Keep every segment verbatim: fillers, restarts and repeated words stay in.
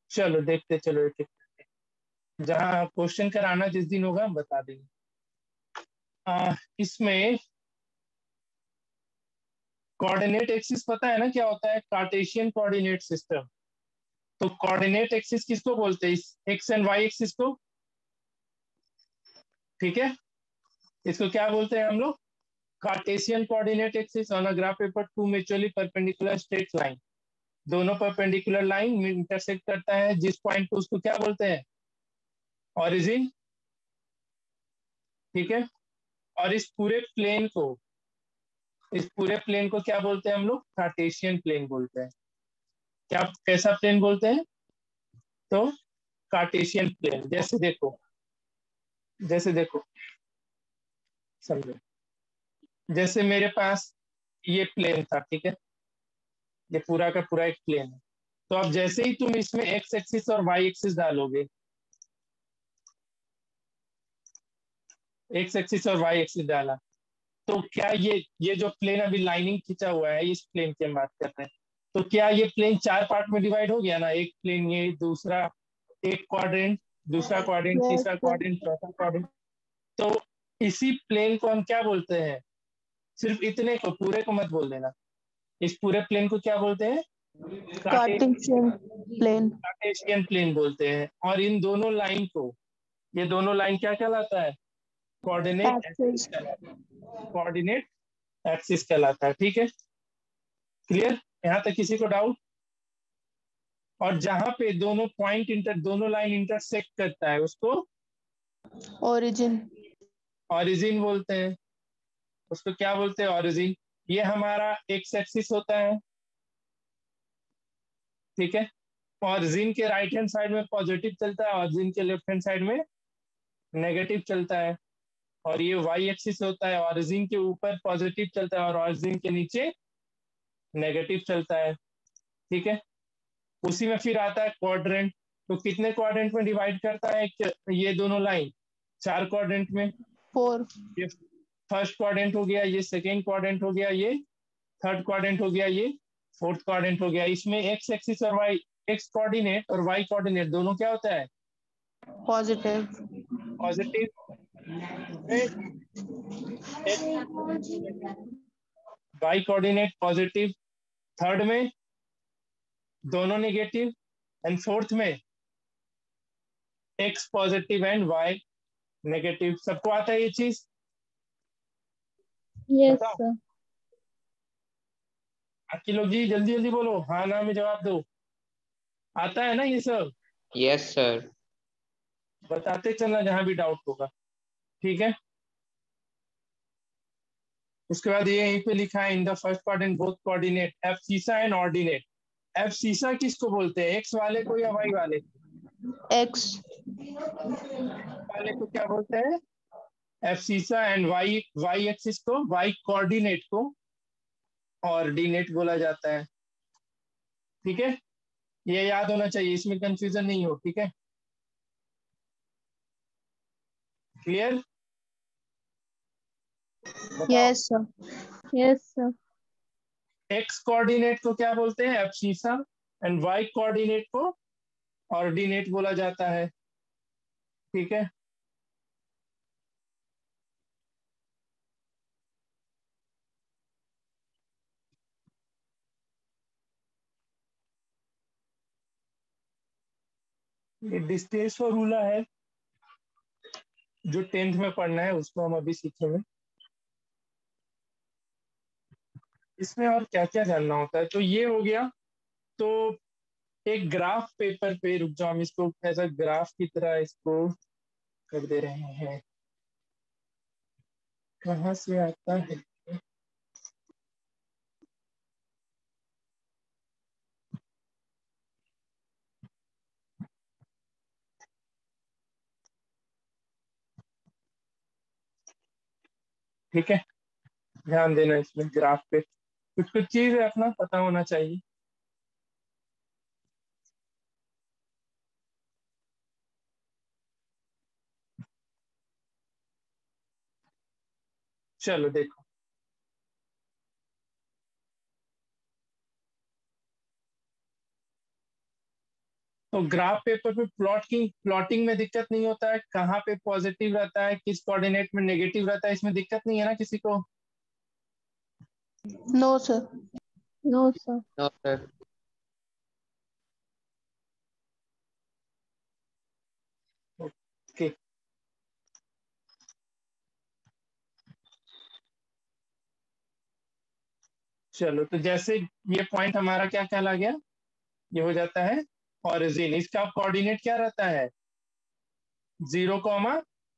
चलो देखते, चलो एक एक जहाँ क्वेश्चन कराना जिस दिन होगा हम बता देंगे। आ, इसमें कोऑर्डिनेट एक्सिस पता है ना क्या होता है? Cartesian coordinate system. तो कोऑर्डिनेट एक्सिस किसको बोलते हैं? एक्स एंड वाई एक्सिस को। ठीक है, इसको क्या बोलते हैं हम लोग? Cartesian coordinate axis on a graph paper two mutually perpendicular straight line. दोनों परपेंडिकुलर लाइन में इंटरसेक्ट करता है जिस पॉइंट को, उसको क्या बोलते हैं? ऑरिजिन। ठीक है, और इस पूरे प्लेन को, इस पूरे प्लेन को क्या बोलते हैं हम लोग? कार्टेशियन प्लेन बोलते हैं। क्या, कैसा प्लेन बोलते हैं? तो कार्टेशियन प्लेन। जैसे देखो, जैसे देखो, समझो, जैसे मेरे पास ये प्लेन था, ठीक है, ये पूरा का पूरा एक प्लेन है। तो अब जैसे ही तुम इसमें एक्स एक्सिस और वाई एक्सिस डालोगे, एक्स एक्सिस और वाई एक्सिस डाला, तो क्या ये ये जो प्लेन अभी लाइनिंग खींचा हुआ है, इस प्लेन की हम बात कर रहे हैं, तो क्या ये प्लेन चार पार्ट में डिवाइड हो गया ना? एक प्लेन ये, दूसरा एक क्वाड्रेंट, दूसरा क्वाड्रेंट, यस तीसरा सर। क्वाड्रेंट, चौथा क्वाड्रेंट। तो इसी प्लेन को हम क्या बोलते हैं? सिर्फ इतने को, पूरे को मत बोल देना। इस पूरे प्लेन को क्या बोलते हैं? Cartesian plane. कार्टेशियन प्लेन बोलते हैं। और इन दोनों लाइन को, ये दोनों लाइन क्या कहलाता है? Coordinate axis axis. कहलाता है। कोऑर्डिनेट एक्सिस कहलाता है। ठीक है, क्लियर? यहाँ तक किसी को डाउट? और जहां पे दोनों पॉइंट इंटर, दोनों लाइन इंटरसेक्ट करता है, उसको ओरिजिन। ऑरिजिन बोलते हैं। उसको क्या बोलते हैं? ऑरिजिन। ये हमारा एक्स एक्सिस होता है, ठीक है। ऑरिजिन के राइट हैंड साइड में पॉजिटिव चलता है, ऑरिजिन के लेफ्ट हैंड साइड में नेगेटिव चलता है। और ये वाई एक्सिस होता है, ऑरिजिन के ऊपर पॉजिटिव चलता है और ऑरिजिन के नीचे नेगेटिव चलता है। ठीक है, उसी में फिर आता है क्वाड्रेंट। तो कितने क्वाड्रेंट में डिवाइड करता है ये दोनों लाइन? चार क्वाड्रेंट में। फोर। ये फर्स्ट क्वाड्रेंट हो गया, ये सेकेंड क्वाड्रेंट हो गया, ये थर्ड क्वाड्रेंट हो गया, ये फोर्थ क्वाड्रेंट हो गया। इसमें एक्स एक्सिस और वाई, एक्स कोऑर्डिनेट और वाई कोऑर्डिनेट दोनों क्या होता है? Positive. Positive. Y coordinate positive, third में दोनों नेगेटिव, एंड फोर्थ में x positive and y negative. सबको आता है ये चीज? यस बताओ सर। बाकी लोग जी, जल्दी जल्दी बोलो, हाँ ना में जवाब दो। आता है ना ये सब? Yes sir. बताते चलना जहां भी डाउट होगा। ठीक है, उसके बाद ये यहीं पे लिखा है, in the first part in both coordinate abscissa and ordinate. Abscissa किसको बोलते हैं? एक्स वाले को या वाई वाले को? एक्स। वाले को क्या बोलते हैं? Abscissa. And y, y axis को, वाई कोऑर्डिनेट को ऑर्डिनेट बोला जाता है। ठीक है, ये याद होना चाहिए, इसमें कंफ्यूजन नहीं हो। ठीक है, क्लियर? बताओ। Yes sir. Yes sir. X coordinate को क्या बोलते हैं? एब्सिसा। एंड वाई कोऑर्डिनेट को ऑर्डिनेट बोला जाता है। ठीक है, ये डिस्टेंस फॉर्मूला है जो टेंथ में पढ़ना है, उसको हम अभी सीखेंगे। इसमें और क्या क्या जानना होता है, तो ये हो गया। तो एक ग्राफ पेपर पे, रुक जाओ, हम इसको ऐसा ग्राफ की तरह इसको कर दे रहे हैं। कहाँ से आता है? ठीक है, ध्यान देना इसमें ग्राफ पे, कुछ कुछ चीज है अपना पता होना चाहिए। चलो देखो, तो ग्राफ पेपर पे प्लॉटिंग प्लॉटिंग में दिक्कत नहीं होता है, कहाँ पे पॉजिटिव रहता है, किस कोऑर्डिनेट में नेगेटिव रहता है, इसमें दिक्कत नहीं है ना किसी को? No sir. No sir. No sir. Okay, चलो तो जैसे ये पॉइंट हमारा क्या कहला गया, ये हो जाता है ओरिजिन। इसका कोऑर्डिनेट क्या रहता है, जीरो कॉमा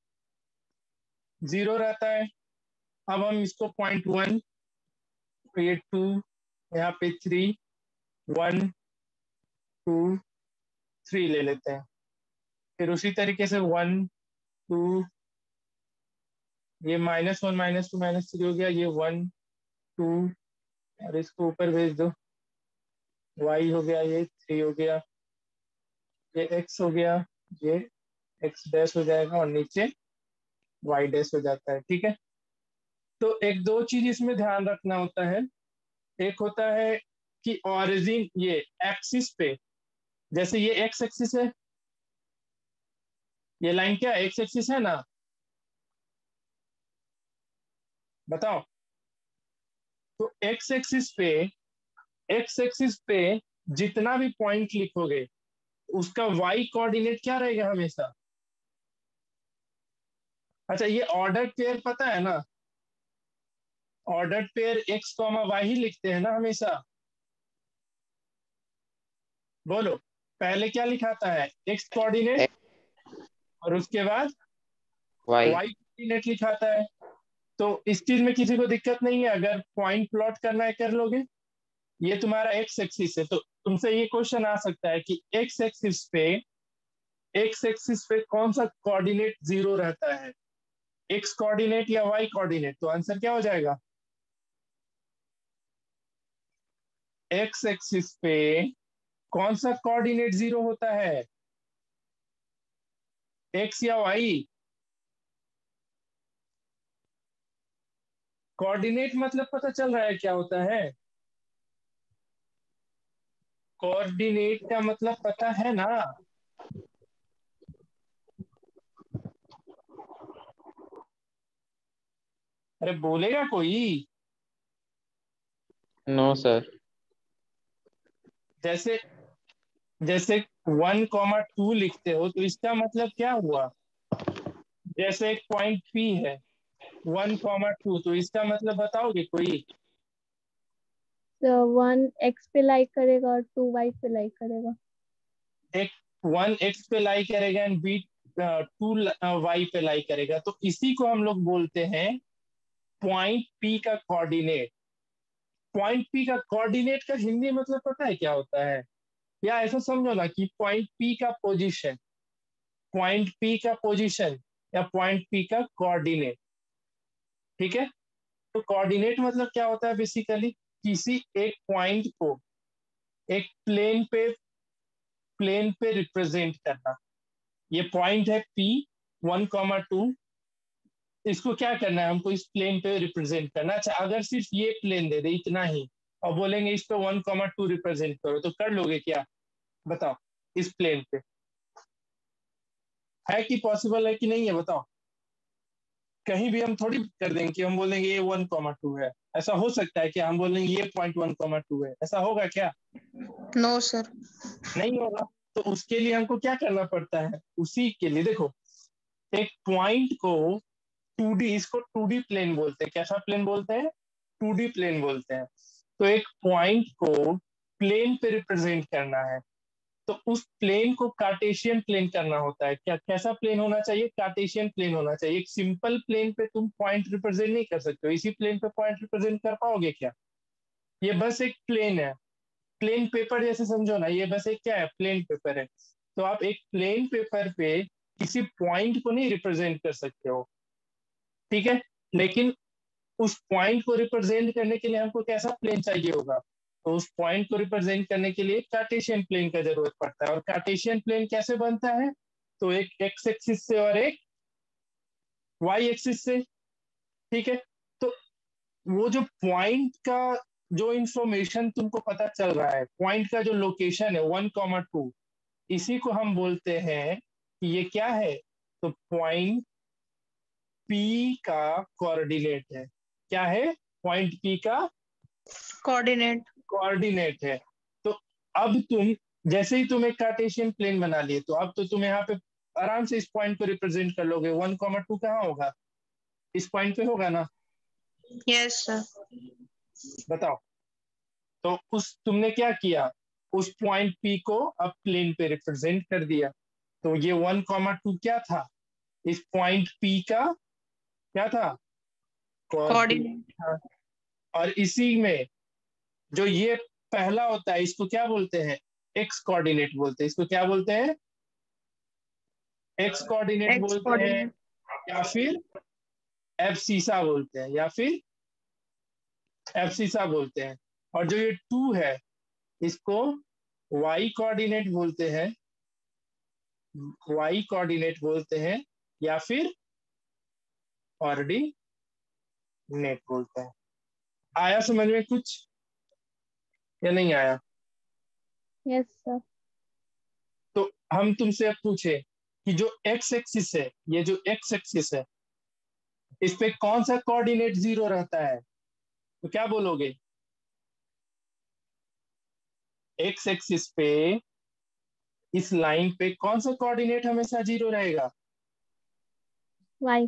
जीरो रहता है। अब हम इसको पॉइंट वन, ये टू, यहाँ पे थ्री, वन टू थ्री ले लेते हैं। फिर उसी तरीके से वन टू, ये minus one minus two minus three हो गया, ये वन टू, और इसको ऊपर भेज दो, वाई हो गया, ये थ्री हो गया, ये एक्स हो गया, ये एक्स डैश हो जाएगा, और नीचे वाई डैश हो जाता है। ठीक है, तो एक दो चीज इसमें ध्यान रखना होता है। एक होता है कि ऑरिजिन ये एक्सिस पे, जैसे ये एक्स एक्सिस है, ये लाइन क्या एक्स एक्सिस है ना, बताओ। तो एक्स एक्सिस पे एक्स एक्सिस पे जितना भी पॉइंट लिखोगे उसका वाई कोऑर्डिनेट क्या रहेगा हमेशा? अच्छा, ये ऑर्डर पेयर पता है ना, order pair x comma y ही लिखते हैं ना हमेशा। बोलो, पहले क्या लिखाता है, एक्स कोऑर्डिनेट, और उसके बाद वाई। वाई कोऑर्डिनेट लिखाता है। तो इस चीज में किसी को दिक्कत नहीं है, अगर पॉइंट प्लॉट करना है कर लोगे। ये तुम्हारा एक्स एक्सिस है, तो तुमसे ये क्वेश्चन आ सकता है कि एक्स एक्सिस पे एक्स एक्सिस पे कौन सा कोऑर्डिनेट जीरो रहता है, एक्स कोऑर्डिनेट या वाई कोऑर्डिनेट? तो आंसर क्या हो जाएगा, एक्स एक्सिस पे कौन सा कोऑर्डिनेट जीरो होता है, एक्स या वाई? कोऑर्डिनेट मतलब पता चल रहा है क्या होता है, कोऑर्डिनेट का मतलब पता है ना? अरे बोलेगा कोई? No sir. जैसे जैसे वन कॉमा टू लिखते हो तो इसका मतलब क्या हुआ, जैसे एक पॉइंट पी है वन कॉमा टू, तो इसका मतलब बताओगे कोई? तो वन एक्स पे लाइक करेगा और टू वाई पे लाइक करेगा। एक वन एक्स पे लाई करेगा एंड बी टू वाई पे लाई करेगा, तो इसी को हम लोग बोलते हैं पॉइंट पी का कोऑर्डिनेट। पॉइंट पी का कोऑर्डिनेट का हिंदी मतलब पता है क्या होता है, या ऐसा समझो ना कि पॉइंट पी का पोजीशन, पॉइंट पी का पोजीशन या पॉइंट पी का कोऑर्डिनेट। ठीक है, तो कोऑर्डिनेट मतलब क्या होता है, बेसिकली किसी एक पॉइंट को एक प्लेन पे प्लेन पे रिप्रेजेंट करना। ये पॉइंट है पी वन कॉमा टू, इसको क्या करना है, हमको इस प्लेन पे रिप्रेजेंट करना। अच्छा, अगर सिर्फ ये प्लेन दे दे इतना ही और बोलेंगे इस पे वन कॉमा टू रिप्रेजेंट करो, तो कर लोगे क्या बताओ? इस प्लेन पे है कि पॉसिबल है कि नहीं है, बताओ। कहीं भी हम थोड़ी कर देंगे कि हम बोलेंगे ये वन कॉमा टू है, ऐसा हो सकता है क्या? हम बोलेंगे ये पॉइंट वन कॉमा टू है, ऐसा होगा क्या? No sir. नहीं होगा। तो उसके लिए हमको क्या करना पड़ता है, उसी के लिए देखो, एक पॉइंट को टू डी, इसको टू डी प्लेन बोलते हैं। कैसा प्लेन बोलते हैं? टू डी प्लेन बोलते हैं। तो एक पॉइंट को प्लेन पे रिप्रेजेंट करना है, तो उस प्लेन को कार्टेशियन प्लेन करना होता है। क्या कैसा प्लेन होना चाहिए? कार्टेशियन प्लेन होना चाहिए। एक सिंपल प्लेन पे तुम पॉइंट रिप्रेजेंट नहीं कर सकते हो, इसी प्लेन पे पॉइंट रिप्रेजेंट कर पाओगे क्या? ये बस एक प्लेन है, प्लेन पेपर जैसे समझो ना, ये बस एक क्या है, प्लेन पेपर है। तो आप एक प्लेन पेपर पे किसी पॉइंट को नहीं रिप्रेजेंट कर सकते हो, ठीक है? लेकिन उस पॉइंट को रिप्रेजेंट करने के लिए हमको कैसा प्लेन चाहिए होगा? तो उस पॉइंट को रिप्रेजेंट करने के लिए कार्टेशियन प्लेन का जरूरत पड़ता है। और कार्टेशियन प्लेन कैसे बनता है? तो एक एक्स एक्सिस से और एक वाई एक्सिस से, ठीक है? तो वो जो पॉइंट का जो इंफॉर्मेशन तुमको पता चल रहा है, पॉइंट का जो लोकेशन है वन कॉमा टू, इसी को हम बोलते हैं कि ये क्या है, तो पॉइंट पी का कोऑर्डिनेट है। क्या है? पॉइंट पी का कोऑर्डिनेट। कोऑर्डिनेट है। तो अब तुम जैसे ही तुम एक कार्टेशियन प्लेन बना लिए, तो अब तो तुम यहाँ पे आराम से इस पॉइंट को रिप्रेजेंट कर लोगे। वन कॉमा टू कहाँ होगा? इस पॉइंट पे होगा ना? Yes sir. बताओ। तो उस तुमने क्या किया, उस पॉइंट पी को अब प्लेन पे रिप्रेजेंट कर दिया। तो ये वन कॉमा टू क्या था? इस पॉइंट पी का क्या था? कोऑर्डिनेट। हाँ। और इसी में जो ये पहला होता है, इसको क्या बोलते हैं? एक्स कोऑर्डिनेट बोलते हैं। इसको क्या बोलते हैं? एक्स कोऑर्डिनेट एक्स बोलते हैं, कोऑर्डिनेट। या फिर एब्सिसा बोलते हैं, या फिर एब्सिसा बोलते हैं। और जो ये टू है, इसको वाई कोऑर्डिनेट बोलते हैं, वाई कोऑर्डिनेट बोलते हैं, या फिर ऑर्डिनेट बोलते हैं। आया समझ में कुछ या नहीं आया? Yes sir. तो हम तुमसे अब पूछे कि जो एक्स एक्सिस है, ये जो एक्स एक्सिस है, इस पे कौन सा कोऑर्डिनेट जीरो रहता है? तो क्या बोलोगे? एक्स एक्सिस पे, इस लाइन पे कौन सा कोऑर्डिनेट हमेशा जीरो रहेगा? वाई।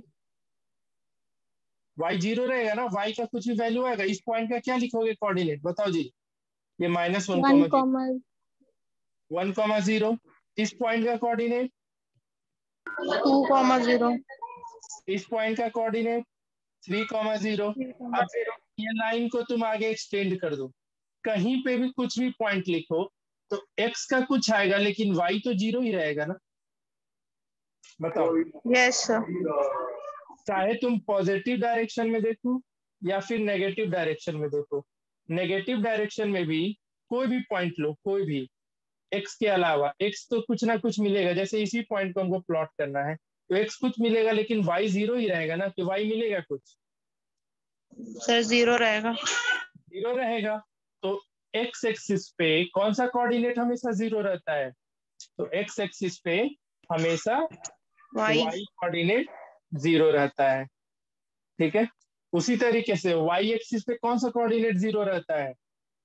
वाई जीरो रहेगा ना? वाई का कुछ भी वैल्यू आएगा? इस पॉइंट का क्या लिखोगे कोऑर्डिनेट, बताओ जी? ये minus one one comma zero, comma one comma zero. इस पॉइंट का कोऑर्डिनेट, टू कॉमा जीरो। इस पॉइंट का कोऑर्डिनेट थ्री कॉमा जीरो। अब ये लाइन को तुम आगे एक्सटेंड कर दो, कहीं पे भी कुछ भी पॉइंट लिखो, तो एक्स का कुछ आएगा, लेकिन वाई तो जीरो ही रहेगा ना? बताओ। Yes sir. चाहे तुम पॉजिटिव डायरेक्शन में देखो या फिर नेगेटिव डायरेक्शन में देखो, नेगेटिव डायरेक्शन में भी कोई भी पॉइंट लो, कोई भी एक्स के अलावा, एक्स तो कुछ ना कुछ मिलेगा। जैसे इसी पॉइंट को हमको प्लॉट करना है, तो एक्स कुछ मिलेगा, लेकिन वाई जीरो ही रहेगा ना? कि वाई मिलेगा कुछ? सर जीरो रहेगा। जीरो रहेगा। तो एक्स एक्सिस पे कौन सा कोऑर्डिनेट हमेशा जीरो रहता है? तो एक्स एक्सिस पे हमेशा वाई। वाई कोऑर्डिनेट जीरो रहता है। ठीक है। उसी तरीके से वाई एक्सिस पे कौन सा कोऑर्डिनेट जीरो रहता है?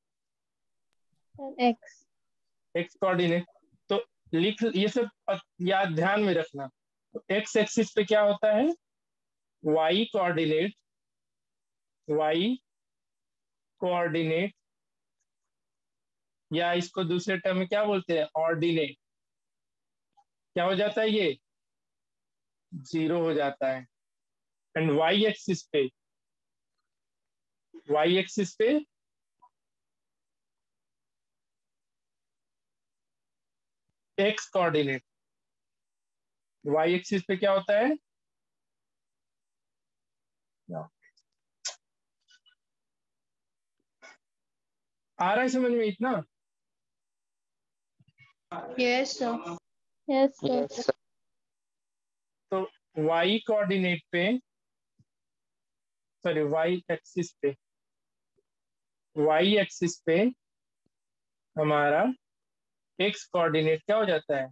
एक्स। X coordinate. तो लिख, ये सब याद ध्यान में रखना। तो एक्स एक्सिस पे क्या होता है? वाई कोऑर्डिनेट, वाई कोऑर्डिनेट, या इसको दूसरे टर्म में क्या बोलते हैं? ऑर्डिनेट। क्या हो जाता है? ये जीरो हो जाता है। एंड वाई एक्सिस पे, वाई एक्सिस पे एक्स कोऑर्डिनेट, वाई एक्सिस पे क्या होता है? आ रहा है समझ में इतना? Yes sir. Yes Yes, sir. sir. तो वाई कोऑर्डिनेट पे, सॉरी वाई एक्सिस पे, वाई एक्सिस पे हमारा एक्स कोऑर्डिनेट क्या हो जाता है?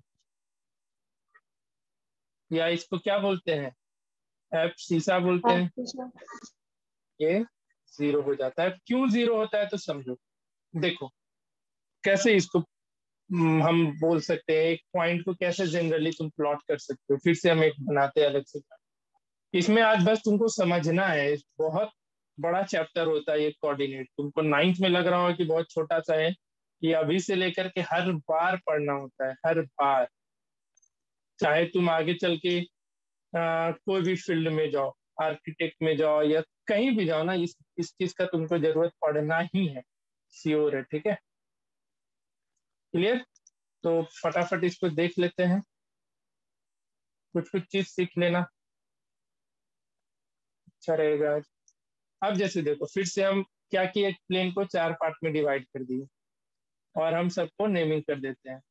या इसको क्या बोलते हैं? एफ सीसा बोलते हैं। ये जीरो हो जाता है। क्यों जीरो होता है तो समझो। देखो कैसे इसको हम्म, हम बोल सकते हैं, एक पॉइंट को कैसे जनरली तुम प्लॉट कर सकते हो। फिर से हम एक बनाते हैं अलग से। इसमें आज बस तुमको समझना है, बहुत बड़ा चैप्टर होता है ये कोऑर्डिनेट। तुमको नाइन्थ में लग रहा होगा कि बहुत छोटा सा है, ये अभी से लेकर के हर बार पढ़ना होता है, हर बार। चाहे तुम आगे चल के आ, कोई भी फील्ड में जाओ, आर्किटेक्ट में जाओ या कहीं भी जाओ ना, इस इस चीज का तुमको जरूरत पड़ना ही है, श्योर है। ठीक है, क्लियर? तो फटाफट इसको देख लेते हैं, कुछ कुछ चीज सीख लेना अच्छा रहेगा। अब जैसे देखो, फिर से हम क्या किए, प्लेन को चार पार्ट में डिवाइड कर दिए और हम सबको नेमिंग कर देते हैं।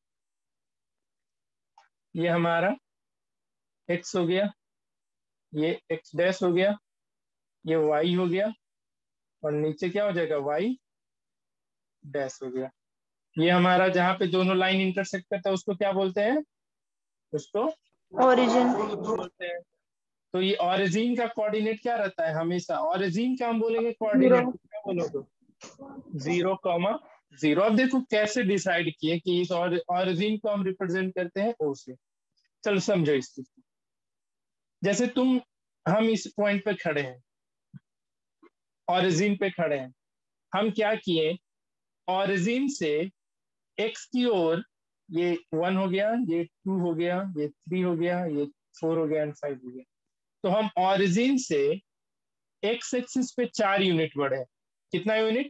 ये हमारा एक्स हो गया, ये एक्स डैश हो गया, ये वाई हो गया, और नीचे क्या हो जाएगा? वाई डैश हो गया। ये हमारा जहाँ पे दोनों लाइन इंटरसेक्ट करता है उसको क्या बोलते हैं? उसको ओरिजिन। बोलते हैं। तो ये ऑरिजिन का कोऑर्डिनेट क्या रहता है हमेशा? ऑरिजिन का हम बोलेंगे जीरो। कोऑर्डिनेट क्या बोलोगे? Zero comma zero. अब देखो कैसे डिसाइड किए कि इस ऑरिजिन को हम रिप्रेजेंट करते हैं ओ से। चलो समझो इस चीज को। जैसे तुम हम इस पॉइंट पे खड़े हैं, ऑरिजिन पे खड़े हैं, हम क्या किए? ऑरिजिन से एक्स की ओर, ये वन हो गया, ये टू हो गया, ये थ्री हो गया, ये फोर हो गया एंड फाइव हो गया। तो हम ऑरिजिन से एक्स एक्सिस पे चार यूनिट बढ़े। कितना यूनिट?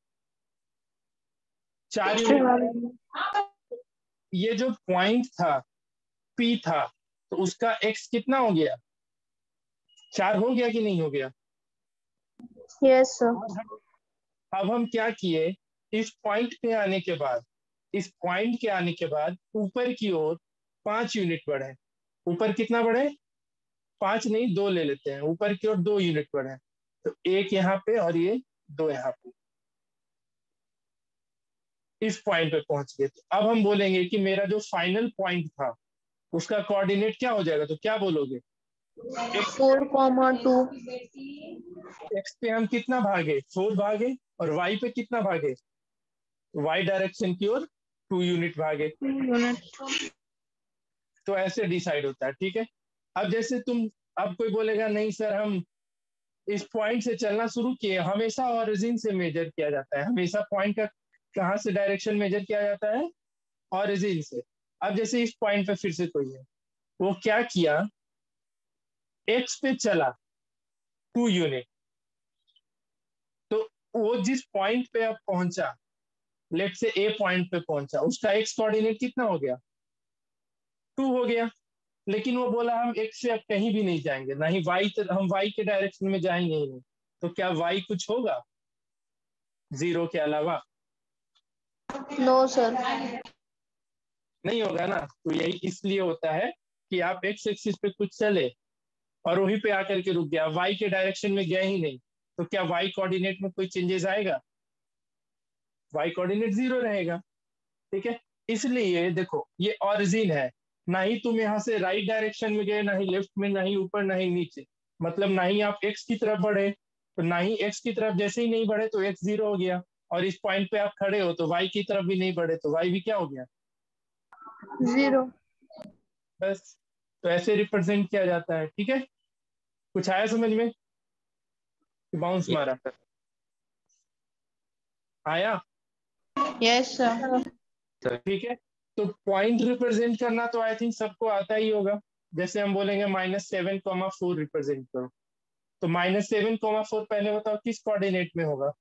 चार यूनिट। ये जो पॉइंट था पी था, तो उसका एक्स कितना हो गया? चार हो गया कि नहीं हो गया? Yes sir. अब हम क्या किए? इस पॉइंट पे आने के बाद, इस पॉइंट के आने के बाद ऊपर की ओर पांच यूनिट बढ़े। ऊपर कितना बढ़े? पांच नहीं, दो ले लेते हैं। ऊपर की ओर दो यूनिट बढ़े, तो एक यहाँ पे और ये दो यहाँ पे। इस पॉइंट पे पहुंच गए। तो अब हम बोलेंगे कि मेरा जो फाइनल पॉइंट था उसका कोऑर्डिनेट क्या हो जाएगा? तो क्या बोलोगे? Four comma two. एक्स पे हम कितना भागे? फोर भागे। और वाई पे कितना भागे? वाई डायरेक्शन की ओर टू यूनिट भागे। यूनिट। तो ऐसे डिसाइड होता है, ठीक है। अब जैसे तुम, अब कोई बोलेगा नहीं सर हम इस पॉइंट से चलना शुरू किए। हमेशा ऑरिजिन से मेजर किया जाता है, हमेशा पॉइंट का कहाँ से डायरेक्शन मेजर किया जाता है? ऑरिजिन से। अब जैसे इस पॉइंट पे फिर से कोई है, वो क्या किया? एक्स पे चला टू यूनिट। तो वो जिस पॉइंट पे अब पहुंचा, लेट से ए पॉइंट पे पहुंचा, उसका एक्स कोऑर्डिनेट कितना हो गया? टू हो गया। लेकिन वो बोला हम एक्स से अब कहीं भी नहीं जाएंगे, ना ही वाई, हम वाई के डायरेक्शन में जाएंगे ही नहीं। तो क्या वाई कुछ होगा जीरो के अलावा? No sir. नहीं होगा ना। तो यही इसलिए होता है कि आप एक्स एक्सिस पे कुछ चले और वहीं पे आकर के रुक गया, वाई के डायरेक्शन में गया ही नहीं। तो क्या वाई कोऑर्डिनेट में कोई चेंजेस आएगा? वाई कोऑर्डिनेट जीरो रहेगा, ठीक है। इसलिए देखो ये ऑरिजिन है, ना ही तुम यहाँ से राइट डायरेक्शन में गए, ना ही लेफ्ट में, ना ही ऊपर, ना ही नीचे। मतलब ना ही आप एक्स की तरफ बढ़े, तो ना ही एक्स की तरफ जैसे ही नहीं बढ़े तो एक्स जीरो हो गया। और इस पॉइंट पे आप खड़े हो तो वाई की तरफ भी नहीं बढ़े तो वाई भी क्या हो गया? जीरो। बस। तो ऐसे रिप्रेजेंट किया जाता है, ठीक है। कुछ आया समझ में? बाउंस मारा? आया? Yes sir. ठीक है। तो पॉइंट रिप्रेजेंट करना तो आई थिंक सबको आता ही होगा। जैसे हम बोलेंगे minus seven comma four represent करो, तो माइनस सेवन कॉमा फोर पहले बताओ किस कोऑर्डिनेट में होगा?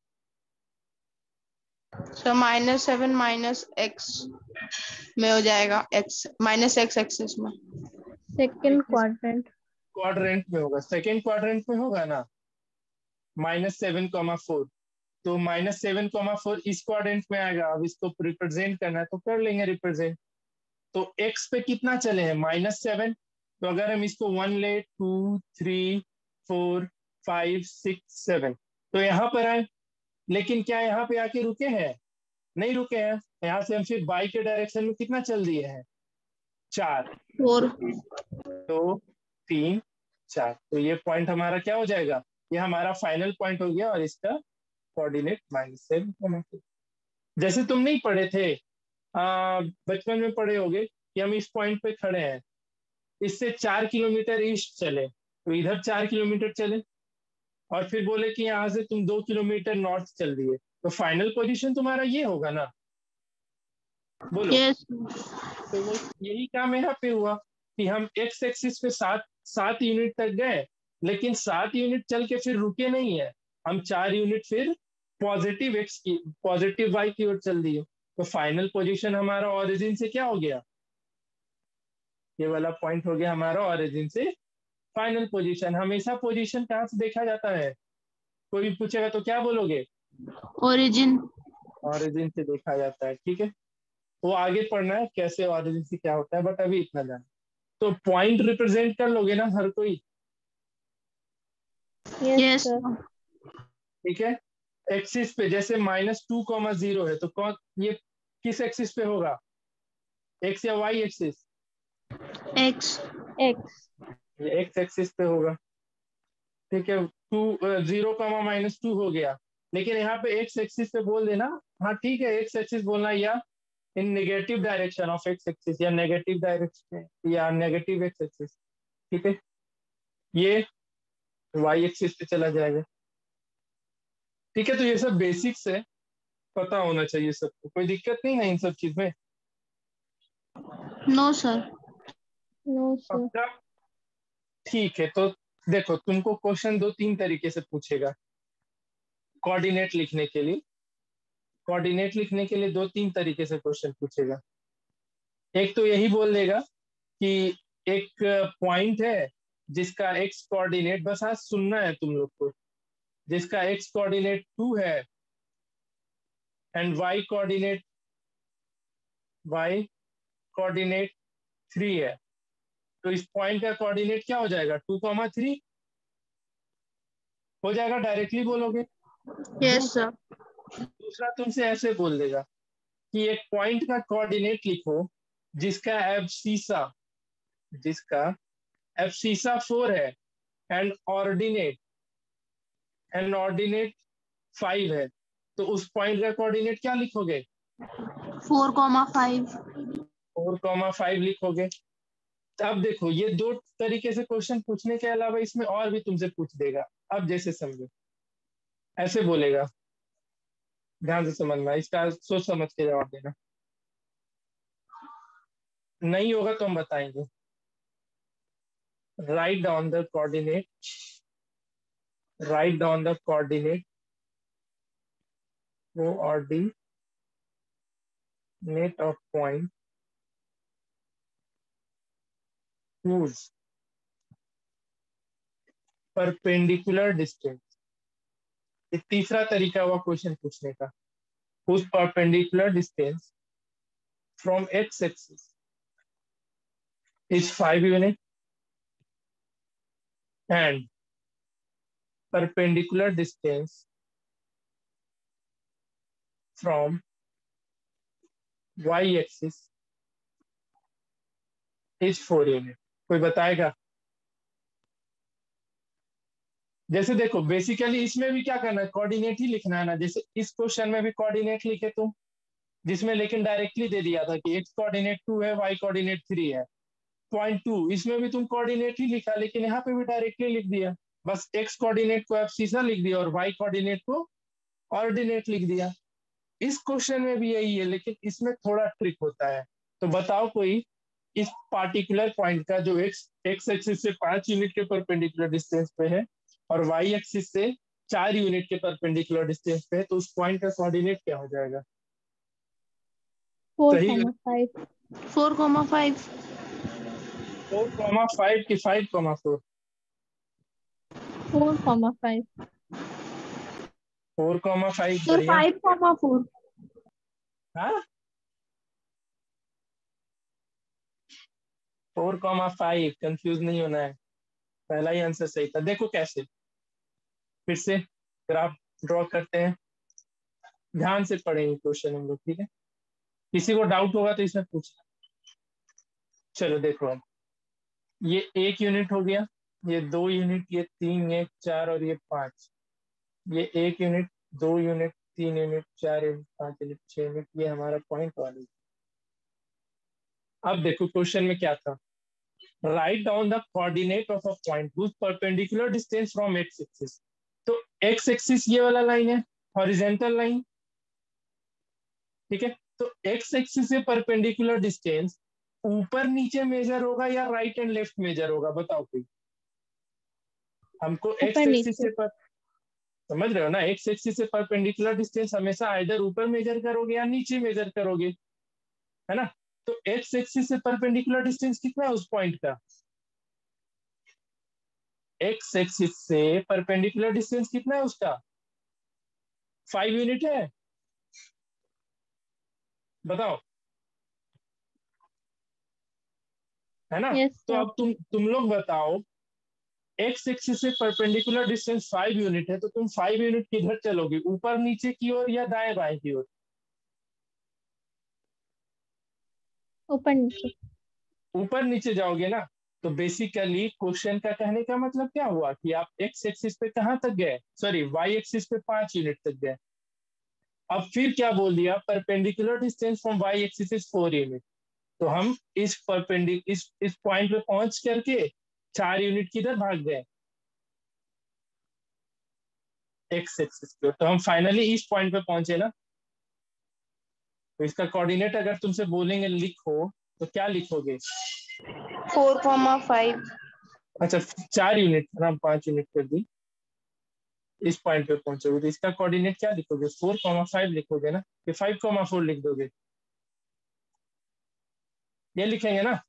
Sir minus seven minus x में हो जाएगा, एक्स माइनस एक्स एक्सिस में। Second quadrant. क्वाड्रेंट में होगा, सेकेंड क्वाड्रेंट में होगा ना माइनस सेवन कॉमा फोर। तो माइनस सेवन कॉमा फोर इस क्वाड्रेंट में आएगा। अब इसको रिप्रेजेंट करना है तो कर लेंगे रिप्रेजेंट। तो एक्स पे कितना चले हैं? Minus seven. तो अगर हम इसको वन ले, two, three, four, five, six, seven, तो यहाँ पर आए। लेकिन क्या यहाँ पे आके रुके हैं? नहीं रुके हैं। यहाँ से हम फिर बाई के डायरेक्शन में कितना चल दिए हैं? चार। फोर। दो, तीन, चार। तो ये पॉइंट हमारा क्या हो जाएगा? ये हमारा फाइनल पॉइंट हो गया और इसका कोऑर्डिनेट माइनस सेवन। जैसे तुम नहीं पढ़े थे, आ, बचपन में पढ़े होगे कि हम इस पॉइंट पे खड़े हैं, इससे चार किलोमीटर ईस्ट चले तो इधर चार किलोमीटर चले, और फिर बोले कि यहाँ से तुम दो किलोमीटर नॉर्थ चल दिए, तो फाइनल पोजीशन तुम्हारा ये होगा ना? बोलो। यस। तो वो यही काम यहाँ पे हुआ कि हम एक्स एक्सिस पे सात सात यूनिट तक गए, लेकिन सात यूनिट चल के फिर रुके नहीं है। हम चार यूनिट फिर पॉजिटिव एक्स की, पॉजिटिव वाई की ओर चल दिए। तो फाइनल पोजीशन हमारा ऑरिजिन से क्या हो गया? ये वाला पॉइंट हो गया हमारा ऑरिजिन से फाइनल पोजीशन। हमेशा पोजीशन कहाँ से देखा जाता है? कोई भी पूछेगा तो क्या बोलोगे? ओरिजिन। ऑरिजिन से देखा जाता है, ठीक है। वो आगे पढ़ना है कैसे ऑरिजिन से क्या होता है, बट अभी इतना जाना। तो पॉइंट रिप्रेजेंट कर लोगे ना हर कोई? यस। ठीक है। एक्सिस पे जैसे माइनस टू कॉमा जीरो है, तो कौन ये किस एक्सिस पे होगा, एक्स या वाई एक्सिस? एक्स। एक्स। ये एक्स एक्सिस पे होगा, ठीक है। Two zero comma minus two हो गया, लेकिन यहाँ पे एक्स एक्सिस पे बोल देना, हाँ ठीक है, एक्स एक्सिस बोलना, या in negative direction of x axis, या नेगेटिव डायरेक्शन, या नेगेटिव एक्स एक्सिस, ठीक है। ये वाई एक्सिस पे चला जाएगा, ठीक है। तो ये सब बेसिक्स है, पता होना चाहिए सबको, कोई दिक्कत नहीं है इन सब चीज में। No sir. No sir. पक्का? ठीक है, तो देखो तुमको क्वेश्चन दो तीन तरीके से पूछेगा कोऑर्डिनेट लिखने के लिए। कोऑर्डिनेट लिखने के लिए दो तीन तरीके से क्वेश्चन पूछेगा। एक तो यही बोल देगा कि एक पॉइंट है जिसका एक्स कोऑर्डिनेट, बस आज सुनना है तुम लोग को, जिसका एक्स कोऑर्डिनेट टू है and y coordinate y coordinate three है, तो इस पॉइंट का कोऑर्डिनेट क्या हो जाएगा, टू कॉमा थ्री हो जाएगा, डायरेक्टली बोलोगे। Yes sir. दूसरा तुमसे ऐसे बोल देगा कि एक पॉइंट का कोऑर्डिनेट लिखो जिसका एब्सिसा जिसका एब्सिसा फोर है and ordinate and ordinate five है, तो उस पॉइंट का कोऑर्डिनेट क्या लिखोगे, four comma five. Four comma five लिखोगे। अब देखो ये दो तरीके से क्वेश्चन पूछने के अलावा इसमें और भी तुमसे पूछ देगा। अब जैसे समझो, ऐसे बोलेगा, ध्यान से समझना, इसका सोच समझ के जवाब देना, नहीं होगा तो हम बताएंगे। Write down the coordinate write down the coordinate coordinate of point whose perpendicular distance. ये तीसरा तरीका हुआ क्वेश्चन पूछने का। whose perpendicular distance from x axis is five unit and perpendicular distance from y axis is four unit। कोई बताएगा? जैसे देखो बेसिकली इसमें भी क्या करना है, कोऑर्डिनेट ही लिखना है ना। जैसे इस क्वेश्चन में भी कोऑर्डिनेट लिखे तुम, जिसमें लेकिन डायरेक्टली दे दिया था कि एक्स कोऑर्डिनेट टू है, वाई कोऑर्डिनेट थ्री है, पॉइंट टू, इसमें भी तुम कोऑर्डिनेट ही लिखा, लेकिन यहाँ पे भी डायरेक्टली लिख दिया, बस एक्स कोऑर्डिनेट को एब्सिसा लिख दिया और वाई कोऑर्डिनेट को ऑर्डिनेट लिख दिया। इस क्वेश्चन में भी यही है, लेकिन इसमें थोड़ा ट्रिक होता है। तो बताओ कोई इस पार्टिकुलर पॉइंट का जो एक्स एक्स एक्सिस से पांच यूनिट के परपेंडिकुलर डिस्टेंस पे है और वाई एक्सिस से चार यूनिट के परपेंडिकुलर डिस्टेंस पे है, तो उस पॉइंट का कोऑर्डिनेट क्या हो जाएगा? फोर सही comma five. Four comma five. Four comma five की five comma four four comma five. Four comma five sir बढ़िया। Five comma four. हाँ, फोर कॉमा फाइव, कंफ्यूज नहीं होना है, पहला ही आंसर सही था। देखो कैसे, फिर से ग्राफ ड्रॉ करते हैं, ध्यान से पढ़ेंगे क्वेश्चन हम लोग, ठीक है। किसी को डाउट होगा तो इसमें पूछना। चलो देखो, अब ये एक यूनिट हो गया, ये दो यूनिट, ये तीन, ये चार और ये पांच। ये एक यूनिट, दो यूनिट, तीन यूनिट, चार यूनिट, पांच यूनिट, छह यूनिट, ये हमारा पॉइंट वाली। अब देखो क्वेश्चन में क्या था, write down the coordinate of a point whose perpendicular distance from x axis. तो एक्स एक्सिस ये वाला लाइन है, हॉरिजॉन्टल लाइन, ठीक है। तो एक्स एक्सिस से परपेंडिकुलर डिस्टेंस ऊपर नीचे मेजर होगा या राइट एंड लेफ्ट मेजर होगा, बताओ कोई। हमको एक्स ऊपर एक्सिस नीचे। से पर, समझ रहे हो ना, एक्स एक्सिस से परपेंडिकुलर डिस्टेंस हमेशा आइदर ऊपर मेजर करोगे या नीचे मेजर करोगे, है ना। तो एक्स एक्सिस से परपेंडिकुलर डिस्टेंस कितना है उस पॉइंट का, एक्स एक्सिस से परपेंडिकुलर डिस्टेंस कितना है उसका, फाइव यूनिट है, बताओ, है ना। यस तो सर। अब तुम तुम लोग बताओ, एक्स एक्सिस से परपेंडिकुलर डिस्टेंस फाइव यूनिट है, तो तुम फाइव यूनिट किधर चलोगे, ऊपर नीचे की ओर या दाएं बाएं की ओर? ऊपर नीचे। ऊपर नीचे जाओगे ना, तो बेसिकली क्वेश्चन का कहने का मतलब क्या हुआ कि आप एक्स एक्सिस पे कहाँ तक गए, सॉरी वाई एक्सिस पे पांच यूनिट तक गए। अब फिर क्या बोल दिया, perpendicular distance from y axis is four unit. तो हम इस परपेंडिक इस इस पॉइंट पे पहुंच करके चार यूनिट किधर भाग गए, एक्स एक्सिस पे। तो हम फाइनली इस पॉइंट पे पहुंचे ना। तो इसका कोऑर्डिनेट अगर तुमसे बोलेंगे लिखो तो क्या लिखोगे? Four comma five. अच्छा, चार यूनिट हम पांच यूनिट कर दी, इस पॉइंट पे पहुंचोगे तो इसका कोऑर्डिनेट क्या लिखोगे? फोर कॉमा फाइव लिखोगे ना, कि फाइव कॉमा फोर लिख दोगे? ये लिखेंगे ना।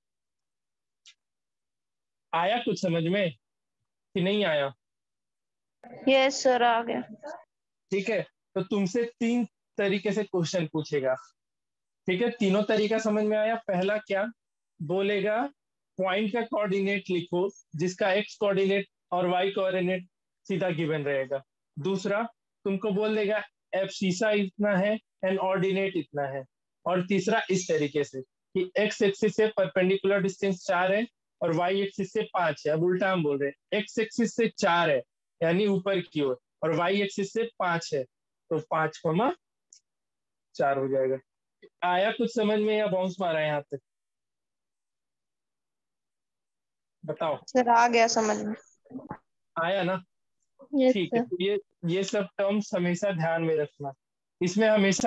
आया कुछ समझ में कि नहीं आया? यस सर, आ गया। ठीक है, तो तुमसे तीन तरीके से क्वेश्चन पूछेगा। ठीक है, तीनों तरीका समझ में आया? पहला क्या बोलेगा, पॉइंट का कोऑर्डिनेट लिखो जिसका एक्स कोऑर्डिनेट और वाई कोऑर्डिनेट सीधा गिवन रहेगा। दूसरा तुमको बोल देगा एब्सिसा इतना है एंड ऑर्डिनेट इतना है। और तीसरा इस तरीके से कि एक्स एक्सिस से परपेंडिकुलर डिस्टेंस चार है और वाई एक्सिस से पांच है। अब उल्टा हम बोल रहे हैं, एक्स एक्सिस से चार है यानी ऊपर की ओर, और वाई एक्सिस से पांच है, तो पांच कॉमा चार हो जाएगा। आया कुछ समझ में या बाउंस मारा यहाँ तक? बताओ। सर आ गया समझ में। आया ना? यस ठीक है, सर। तो ये ये सब टर्म्स हमेशा ध्यान में रखना। इसमें हमेशा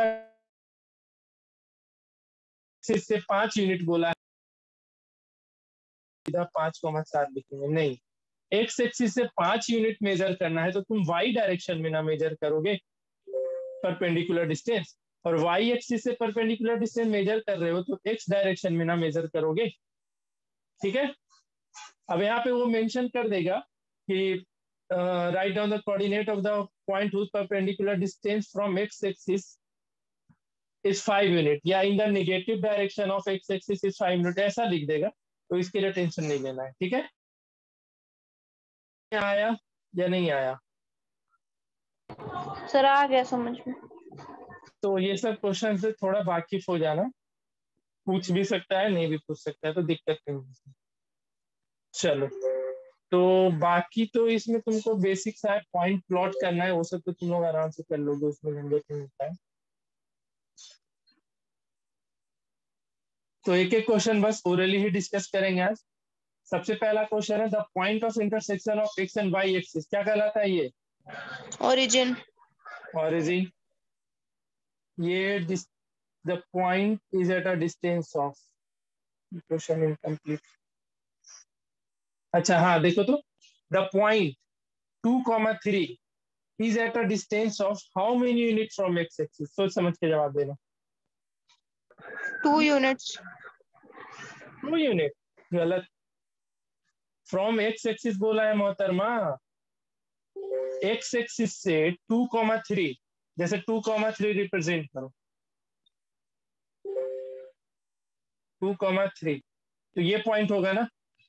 से पांच यूनिट बोला है, सीधा पांच कॉमा चार लिखेंगे नहीं। एक्स एक्सिस से पांच यूनिट मेजर करना है तो तुम वाई डायरेक्शन में ना मेजर करोगे परपेंडिकुलर डिस्टेंस, और वाई एक्सिस से परपेंडिकुलर डिस्टेंस मेजर कर रहे हो तो एक्स डायरेक्शन में ना मेजर करोगे। ठीक है, अब यहाँ पे वो मेंशन कर देगा कि write down the coordinate of the point whose perpendicular distance from x axis is five unit, या in the negative direction of x axis is five unit, ऐसा लिख देगा। तो इसके लिए टेंशन नहीं लेना है। ठीक है, आया या नहीं आया? सर आ गया समझ में। तो ये सब क्वेश्चन से थोड़ा वाकिफ हो जाना, पूछ भी सकता है नहीं भी पूछ सकता है, तो दिक्कत नहीं है। चलो, तो बाकी तो इसमें तुमको बेसिक सा पॉइंट प्लॉट करना है, वो सब तो तुम लोग आराम से कर लोगे, उसमें झंझट नहीं होता है। तो एक एक क्वेश्चन बस ओरली ही डिस्कस करेंगे आज। सबसे पहला क्वेश्चन है, the point of intersection of x and y axis क्या कहलाता है? ये ओरिजिन। ऑरिजिन। ये the point is at a distance of, question incomplete. अच्छा हाँ, देखो तो, the point two comma three is at a distance of how many unit from x axis? सोच समझ के जवाब देना। Two units. टू यूनिट गलत, फ्रॉम एक्स एक्सिस बोला है मोहतरमा। एक्स एक्सिस से टू कॉमा थ्री, जैसे टू कॉमा थ्री रिप्रेजेंट करो, टू कॉमा थ्री, तो ये पॉइंट होगा ना?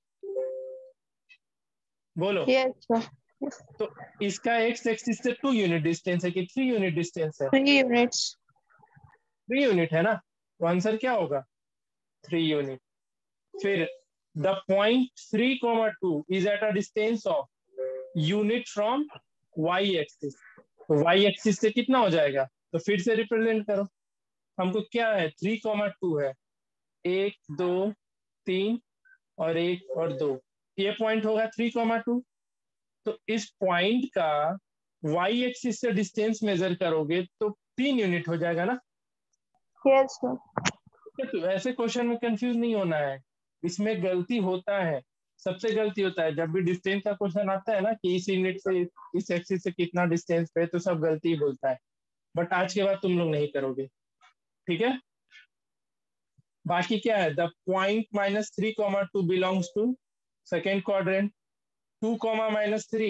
बोलो। यस सर। तो इसका एक्स एक्सिस से टू यूनिट डिस्टेंस है कि थ्री यूनिट डिस्टेंस है? Three units. थ्री यूनिट है ना, तो आंसर क्या होगा? Three unit. फिर the point three comma two is at a distance of unit from y axis, तो वाई एक्सिस से कितना हो जाएगा? तो फिर से रिप्रेजेंट करो। हमको क्या है, थ्री कॉमा टू है, एक दो तीन और एक और दो, ये पॉइंट होगा थ्री कॉमा टू। तो इस पॉइंट का वाई एक्सिस से डिस्टेंस मेजर करोगे तो तीन यूनिट हो जाएगा ना? Yes sir. तो ऐसे क्वेश्चन में कंफ्यूज नहीं होना है, इसमें गलती होता है, सबसे गलती होता है जब भी डिस्टेंस का क्वेश्चन आता है ना, कि इस यूनिट से इस एक्सिस से कितना डिस्टेंस पे, तो सब गलती ही बोलता है। बट आज के बाद तुम लोग नहीं करोगे। ठीक है, बाकी क्या है, the point minus three comma two belongs to second quadrant, two comma minus three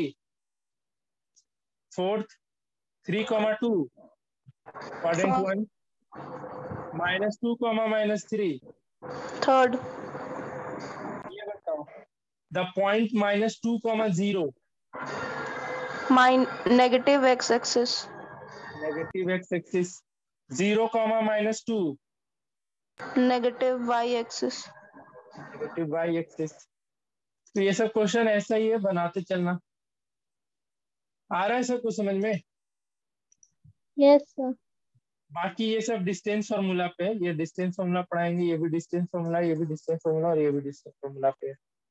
fourth, three comma two quadrant one, minus two comma minus three third. ये बताओ, the point minus two comma zero mine negative x axis. Negative x axis, zero comma minus two negative y axis. Negative y axis. तो ये सब question ऐसा ही है, बनाते चलना। आ रहा है सब कुछ समझ में? Yes sir. बाकी ये सब डिस्टेंस फार्मूला पे है, ये डिस्टेंस फार्मूला पढ़ाएंगे, ये भी डिस्टेंस फार्मूला, ये भी डिस्टेंस फार्मूला और ये भी डिस्टेंस फार्मूला पे है।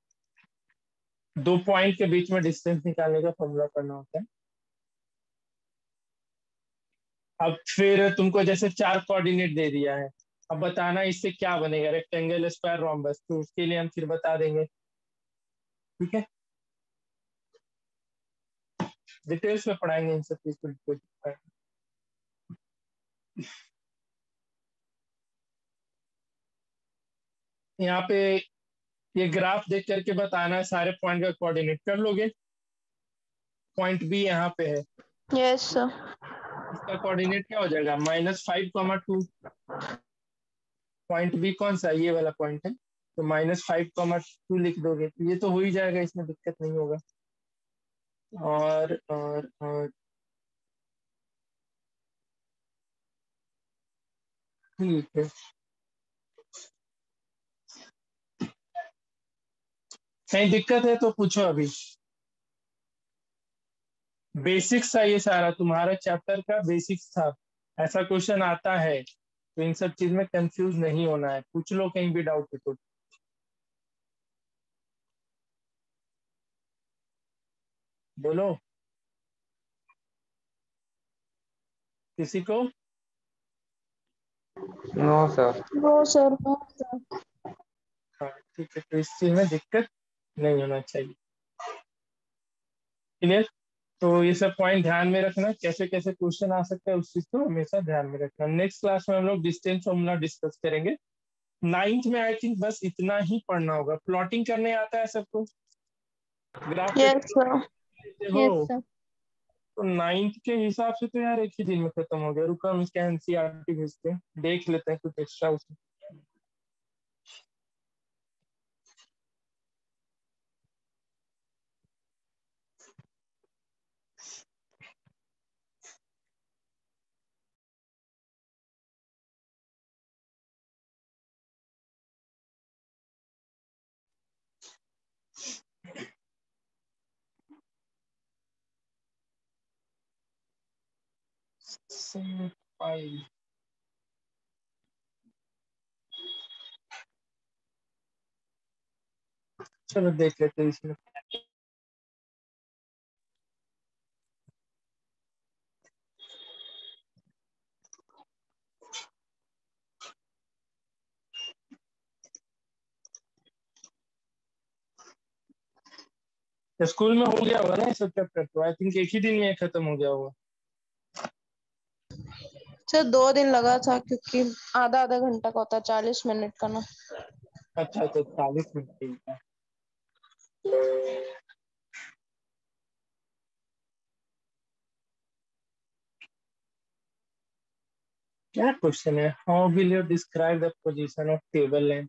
दो पॉइंट के बीच में डिस्टेंस निकालने का फॉर्मूला करना होता है। अब फिर तुमको जैसे चार कोऑर्डिनेट दे दिया है, अब बताना इससे क्या बनेगा, रेक्टेंगल, स्क्वायर, रोम्बस। तो उसके लिए हम फिर बता देंगे, ठीक है? डिटेल्स में पढ़ाएंगे इन सब चीज को। यहाँ पे ये ग्राफ देख करके बताना है, सारे पॉइंट का कोऑर्डिनेट कर लोगे। पॉइंट बी यहाँ पे है, यस सर। इसका कोऑर्डिनेट क्या हो जाएगा? Minus five comma two. Point B कौन सा? ये वाला पॉइंट है, तो माइनस फाइव कॉमा टू लिख दोगे तो ये तो हो ही जाएगा, इसमें दिक्कत नहीं होगा। और और और ठीक है, कहीं दिक्कत है तो पूछो अभी। बेसिक्स था ये सारा, तुम्हारा चैप्टर का बेसिक्स था। ऐसा क्वेश्चन आता है तो इन सब चीज में कंफ्यूज नहीं होना है, पूछ लो कहीं भी डाउट है तो। बोलो किसी को। No sir. No sir. No sir. हाँ ठीक है, तो इस चीज में दिक्कत नहीं होना चाहिए। क्लियर? तो ये सब पॉइंट ध्यान में रखना, कैसे कैसे क्वेश्चन आ सकते हैं उस चीज को हमेशा ध्यान में रखना। नेक्स्ट क्लास में हम लोग डिस्टेंस फॉर्मूला डिस्कस करेंगे। नाइन्थ में आई थिंक बस इतना ही पढ़ना होगा। प्लॉटिंग करने आता है सबको? ग्राफ पे यस सर। हो? Yes sir. तो नाइन्थ के हिसाब से तो यार एक ही दिन में खत्म हो गया। रुको हम इसका एनसीईआरटी भेजते हैं, देख लेते हैं कुछ एक्स्ट्रा उसमें। फाइव चलो देख लेते हैं इसमें। स्कूल में हो गया होगा ना ये सब चैप्टर, तो आई थिंक एक ही दिन में खत्म हो गया होगा। सर दो दिन लगा था क्योंकि आधा आधा घंटा का होता है, चालीस मिनट का ना। अच्छा तो चालीस मिनट ठीक है। क्या क्वेश्चन है? How will you describe the position of table length?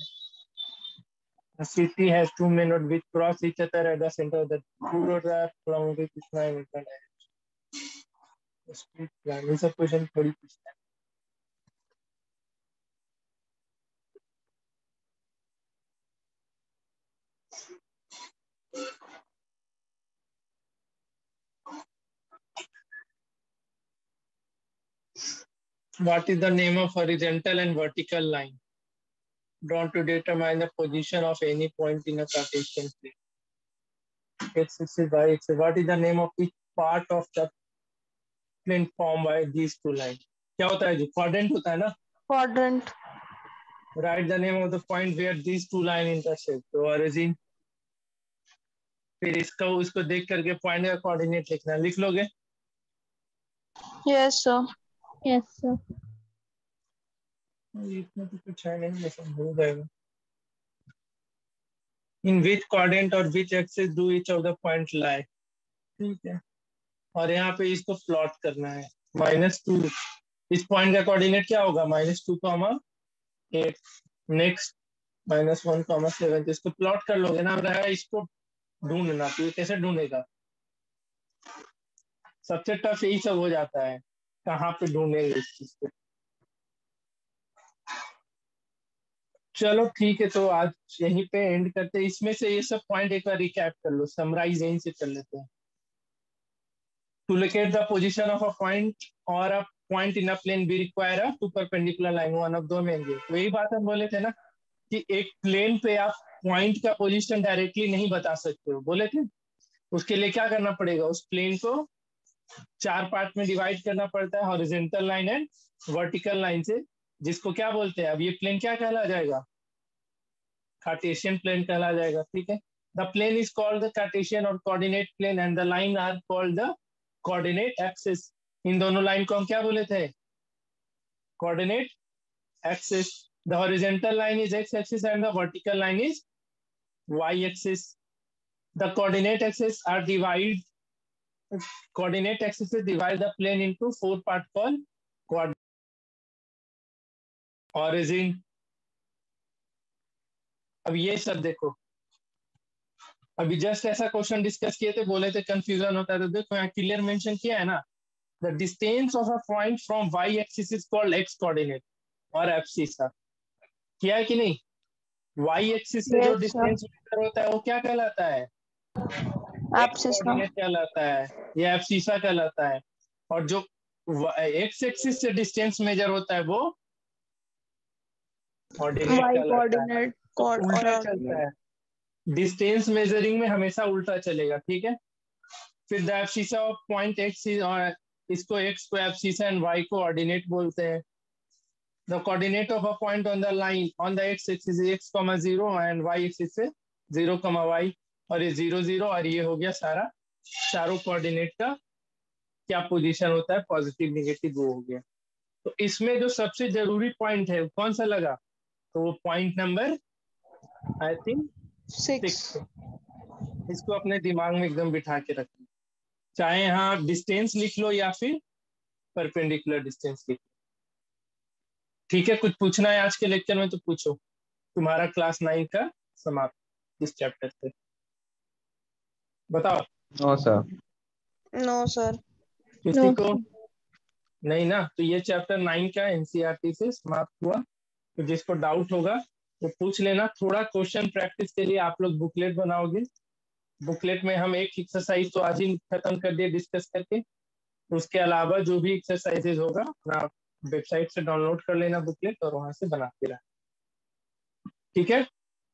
A city has two main roads which cross each other at the center of the two roads are kilometer कितना है मीटर है? Street plan, ये सब question थोड़ी पूछता है। What is the name of horizontal and vertical line drawn to determine the position of any point in a Cartesian plane? X axis, Y axis. What is the name of each part of the plane formed by these two lines? क्या होता है जी? Quadrant होता है ना? Quadrant. Write the name of the point where these two lines intersect. तो origin, फिर इसका उसको देख करके पॉइंट का कोऑर्डिनेट लिखना, लिख लोगे? Yes sir. Yes sir. इतना तो कुछ है नहीं, लेकिन हो जाएगा। In which quadrant or which axis do each of the point lie? ठीक है, और यहाँ पे इसको प्लॉट करना है। माइनस टू, इस पॉइंट का कोऑर्डिनेट क्या होगा? Minus two comma eight. Next minus one comma seven. इसको प्लॉट कर लोगे ना। अब रहा इसको ढूंढना, तो ये कैसे ढूंढेगा? सबसे टफ यही सब हो जाता है, कहाँ पे ढूंढेंगे इस चीज को। चलो ठीक है, तो आज यहीं पे एंड करते हैं। इसमें से ये सब पॉइंट एक बार रिकैप कर लो, समराइज यहीं से कर लेते हैं। To locate the position of a point और a point in a plane be require a two perpendicular line, one of दो में गिव। तो यही बात हम बोले थे ना कि एक प्लेन पे आप पॉइंट का पोजीशन डायरेक्टली नहीं बता सकते हो, बोले थे। उसके लिए क्या करना पड़ेगा, उस प्लेन को चार पार्ट में डिवाइड करना पड़ता है, horizontal line and vertical line से, जिसको क्या बोलते हैं। अब ये प्लेन क्या कहला जाएगा, कार्टेशियन प्लेन कहला जाएगा, ठीक है। The plane is called the Cartesian और coordinate plane and the line are called the coordinate axis. इन दोनों लाइन को हम क्या बोले थे, coordinate axis. The horizontal line is x axis and the vertical line is y axis. The coordinate axis are divide coordinate axis divide the plane into four part called coordinate, origin। अब ये सब देखो, अभी just ऐसा question discuss किए थे, बोले थे कंफ्यूजन होता है, तो देखो यहाँ क्लियर मेंशन किया है ना, the distance of a point from y axis is called x coordinate और एब्सिस। किया है कि नहीं, वाई एक्सिस से जो Yes, sir. डिस्टेंस मेजर होता है वो क्या कहलाता है, एक्स Abscissa. कोऑर्डिनेट कहलाता है, या एब्सिसा कहलाता है। और जो एक्स एक्सिस से डिस्टेंस मेजर होता है वो कोऑर्डिनेट Y कहलाता है। coordinate. तो Coord उल्टा or चलता है, डिस्टेंस मेजरिंग में हमेशा उल्टा चलेगा, ठीक है। फिर the abscissa of point x, और इसको एक्स को एब्सिसा एंड वाई को ऑर्डिनेट बोलते हैं। The coordinate of a point on the line on the x axis x comma zero and y axis से जीरो कॉमा वाई, और ये zero zero, और ये हो गया सारा चारों कोऑर्डिनेट का क्या पोजीशन होता है, पॉजिटिव नेगेटिव, वो हो गया। तो इसमें जो सबसे जरूरी पॉइंट है कौन सा लगा, तो वो point number I think six. Six. इसको अपने दिमाग में एकदम बिठा के रखना, चाहे यहाँ डिस्टेंस लिख लो या फिर परपेंडिकुलर डिस्टेंस लिख लो, ठीक है। कुछ पूछना है आज के लेक्चर में तो पूछो। तुम्हारा क्लास नाइन का समाप्त इस चैप्टर से, बताओ। No sir. No, sir. किसी No, को sir. नहीं ना, तो ये चैप्टर नाइन का एनसीईआरटी से समाप्त हुआ। तो जिसको डाउट होगा तो पूछ लेना। थोड़ा क्वेश्चन प्रैक्टिस के लिए आप लोग बुकलेट बनाओगे, बुकलेट में हम एक एक्सरसाइज तो आज ही खत्म कर दिए डिस्कस करके, उसके अलावा जो भी एक्सरसाइजेज होगा अपना वेबसाइट से डाउनलोड कर लेना बुकलेट, और वहां से बनाते रहना, ठीक है।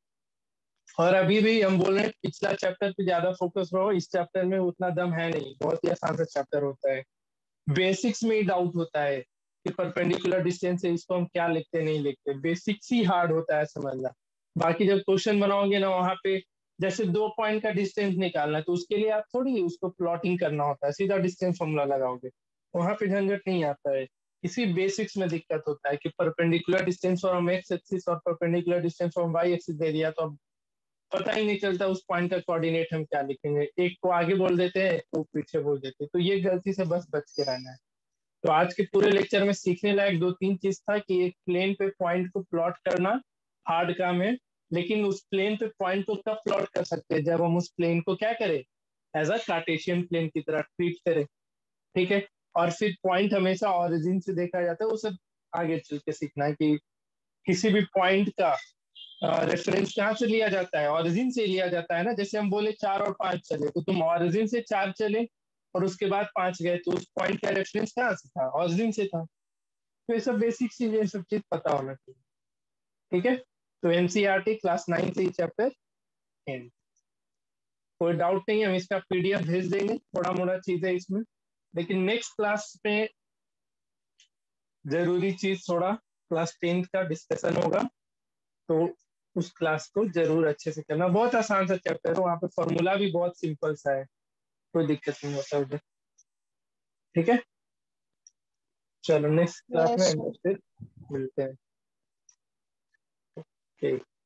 और अभी भी हम बोल रहे हैं पिछला चैप्टर पे ज्यादा फोकस रहो, इस चैप्टर में उतना दम है नहीं, बहुत ही आसान सा चैप्टर होता है। बेसिक्स में ही डाउट होता है कि परपेंडिकुलर डिस्टेंस है, इसको हम क्या लिखते नहीं लिखते, बेसिक्स ही हार्ड होता है समझना। बाकी जब क्वेश्चन बनाओगे ना, वहां पे जैसे दो पॉइंट का डिस्टेंस निकालना है, तो उसके लिए आप थोड़ी उसको प्लॉटिंग करना होता है, सीधा डिस्टेंस फॉर्मूला लगाओगे, वहां पे झंझट नहीं आता है। इसी बेसिक्स में दिक्कत होता है कि perpendicular distance from x axis और perpendicular distance from y axis दे दिया, तो अब पता ही नहीं चलता उस पॉइंट का कोऑर्डिनेट हम क्या लिखेंगे, एक को आगे बोल देते हैं तो पीछे बोल देते हैं, तो ये गलती से बस बच के रहना है। तो आज के पूरे लेक्चर में सीखने लायक दो तीन चीज था कि एक प्लेन पे पॉइंट को प्लॉट करना हार्ड काम है, लेकिन उस प्लेन पे पॉइंट को कब प्लॉट कर सकते हैं, जब हम उस प्लेन को क्या करें, एज अ कार्टेशियन प्लेन की तरह ट्रीट करें, ठीक है। और फिर पॉइंट हमेशा ऑरिजिन से देखा जाता है, वो सब आगे चल के सीखना है कि किसी भी पॉइंट का रेफरेंस कहाँ से लिया जाता है, ऑरिजिन से लिया जाता है ना। जैसे हम बोले चार और पांच चले, तो तुम ऑरिजिन से चार चले और उसके बाद पांच गए, तो उस पॉइंट का रेफरेंस कहाँ से था, ऑरिजिन से था। तो ये सब बेसिक चीज, ये सब चीज पता होना चाहिए, ठीक है। तो एनसीईआरटी क्लास नाइन से ही चैप्टर एंड, कोई डाउट नहीं है, हम इसका पीडीएफ भेज देंगे, थोड़ा मोड़ा चीज है इसमें, लेकिन नेक्स्ट क्लास में जरूरी चीज थोड़ा क्लास टेंथ का डिस्कशन होगा, तो उस क्लास को जरूर अच्छे से करना। बहुत आसान सा चैप्टर है, वहाँ पे फॉर्मूला भी बहुत सिंपल सा है, कोई दिक्कत नहीं होता उधर, ठीक है। चलो नेक्स्ट क्लास Yes, में sir. फिर मिलते हैं, ठीक।